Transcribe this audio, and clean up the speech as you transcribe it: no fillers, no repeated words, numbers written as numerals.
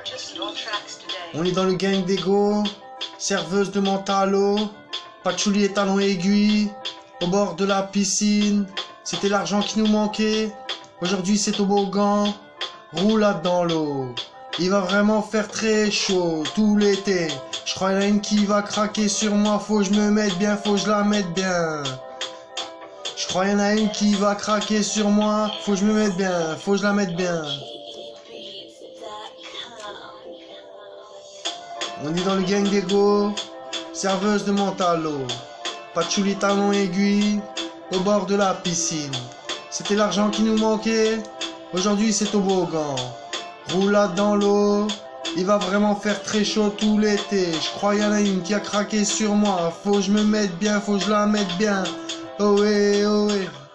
On est dans le gang d'ego, serveuse de mentalo, patchouli et talons aiguilles, au bord de la piscine. C'était l'argent qui nous manquait, aujourd'hui c'est toboggan, roulade dans l'eau. Il va vraiment faire très chaud tout l'été. Je crois qu'il y en a une qui va craquer sur moi, faut que je me mette bien, faut que je la mette bien. Je crois qu'il y en a une qui va craquer sur moi, faut que je me mette bien, faut que je la mette bien. On est dans le gang d'ego, serveuse de mentalo, patchouli talons aiguilles, au bord de la piscine. C'était l'argent qui nous manquait, aujourd'hui c'est toboggan, roulade dans l'eau. Il va vraiment faire très chaud tout l'été. Je crois qu'il y en a une qui a craqué sur moi, faut que je me mette bien, faut que je la mette bien. Oh ouais, oh ouais.